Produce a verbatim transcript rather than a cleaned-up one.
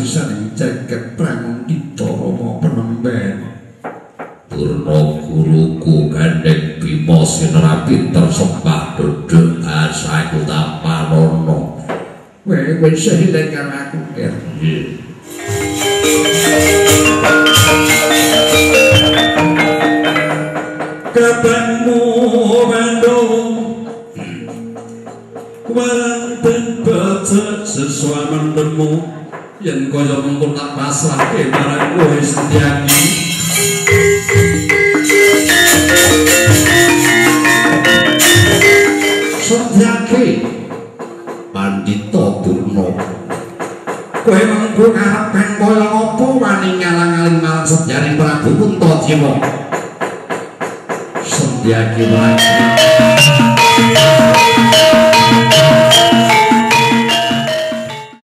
sisaning jagat prangon kita Rama penemben. Durna guruku gandeng Bima sinerapi tersembah duduk asaku tapanono. Weh wis sehile karo aku Ker. Kapanmu bandung warang ben becek sesuai mendemu yen kaya mengko tak pasrahke marang kowe Setyaki. Setyaki Pandita Durna, kowe mengko ngarep ben kaya apa wani ngalang-aling marang Setyaki Prabu Kuntajiwa. Setyaki Prabu